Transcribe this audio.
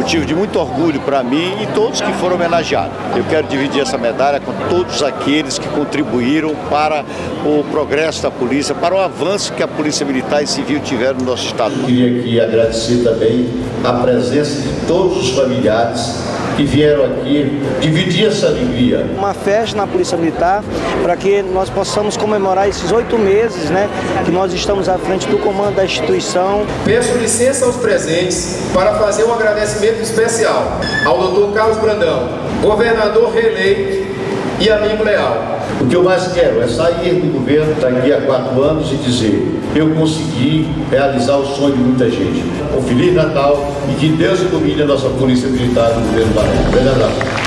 motivo de muito orgulho para mim e todos que foram homenageados. Eu quero dividir essa medalha com todos aqueles que contribuíram para o progresso da polícia, para o avanço que a Polícia Militar e Civil tiveram no nosso estado. Queria aqui agradecer também a presença de todos os familiares que vieram aqui dividir essa alegria. Uma festa na Polícia Militar para que nós possamos comemorar esses 8 meses, né, que nós estamos à frente do comando da instituição. Peço licença aos presentes para fazer um agradecimento especial ao Dr. Carlos Brandão, governador reeleito e amigo leal. O que eu mais quero é sair do governo daqui a 4 anos e dizer: eu consegui realizar o sonho de muita gente. Um Feliz Natal e que Deus ilumine a nossa Polícia Militar no governo Varela. Grande abraço.